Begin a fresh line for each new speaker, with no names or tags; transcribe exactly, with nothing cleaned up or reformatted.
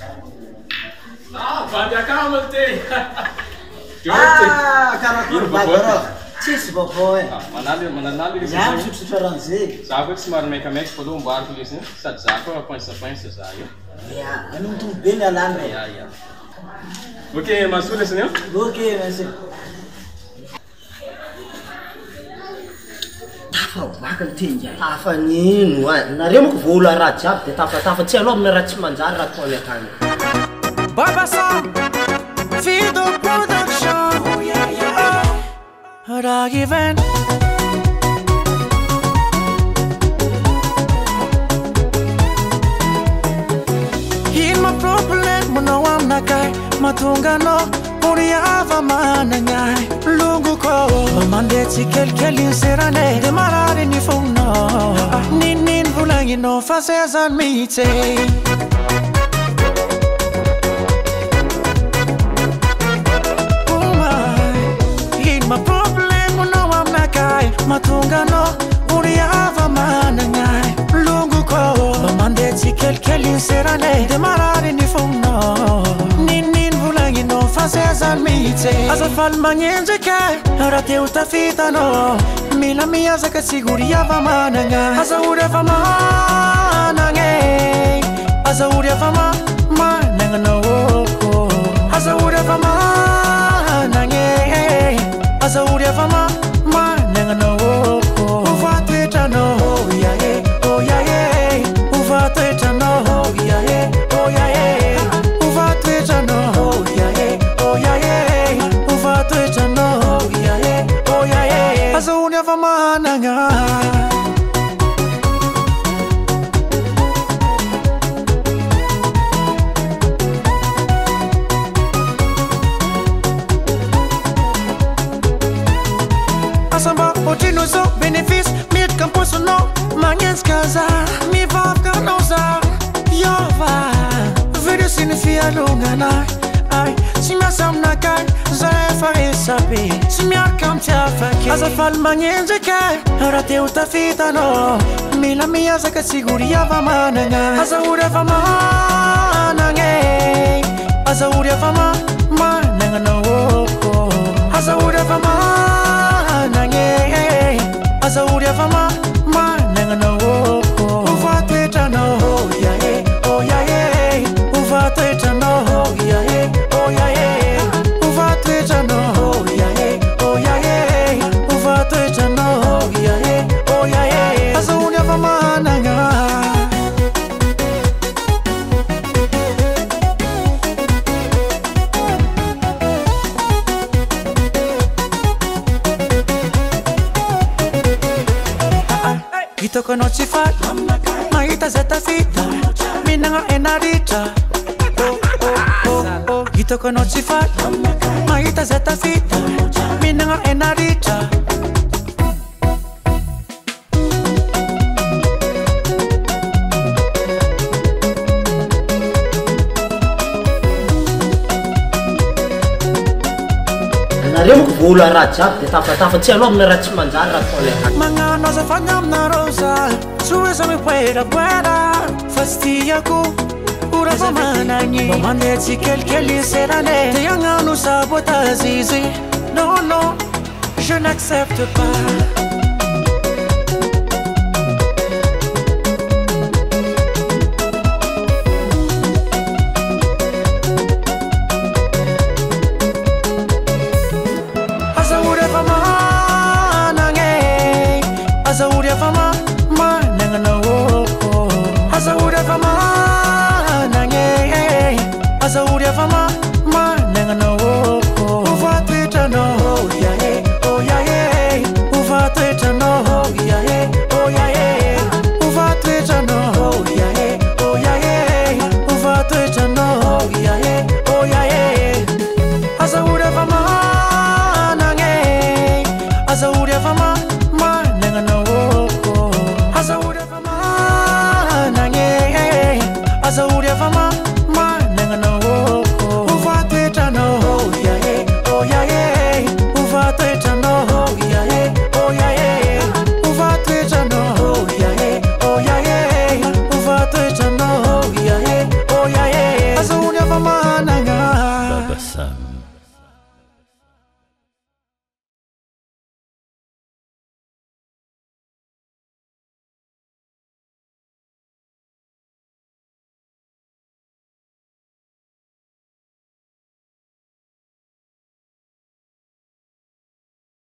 Ah, banyak kamu teh.
Ah, karakter bagara. Tis boy.
Manali manali di
Jam
sini.
subscribe.
Sabe que semana meio caminho que falou um barco isso, né? Sabe sabe qual é a consequência sabe?
Ya, anong tu bela lambe.
Ya ya. Oke, masuk di sini.
Okay, masih. Tafa bakal tinja. Tafa ni nuai. Naremo ko vola rajab te tafa tafa tsy alo amina raha tsy manjary raha toa akany.
Baba Sam, Fido Production. Oh yeah yeah. Rag event. In my problem, no I'm not guy. Matunga no, Uriava mananya. Lungu ko, Mande tikel kelin serane. De marare ni funo. Nin nin vulangi no fases and meet. Matunga no, Uriava mananyai. Lungu ko, Mande tikel kelin serane. De marare ni funo. Nin nin vulangi no fases and meet. As a fall manyenje kai, rate utafita no. Mila mia zaka siguriava mananyai. As a uriava mananyai. As a uriava mananyai. As a uriava mananyai. As a uriava mananyai. No, uva tueta no, oh yeah, oh yeah, uva tueta no, oh yeah, oh yeah, uva tueta no, oh yeah, oh yeah, uva tueta no, oh yeah, oh yeah, as a unia vamananga. Asamba otino so benefits mit camposo no mangens casa mi va canosa yova video sinifia lungana ai si ma samna kai za esapi si mi akam tia fake as a fal mangens kai rate utafita no mila mia zaka siguria va mananga as a ura va mananga as a ura va mananga no as a ura va as a would have ma man no uva tueta no oh yeah oh yeah uva tueta no oh yeah oh yeah uva tueta no oh yeah oh yeah uva tueta no oh yeah oh yeah as a would have ma nanga. Ito ko no chifat, maita zeta fita, minanga enarita. Oh oh oh oh. Ito ko no chifat, maita zeta fita, minanga enarita.
Naremo ko vola rajab te tafa tafa tsy alo amina raha tsy manjary raha toa akany.
Mangano za fangam rosa, suesa me pueda pueda, fastiaku. Ura vamanani, mamande tikel kelin serane. Te yanganu sabotazizi, non non, je n'accepte pas.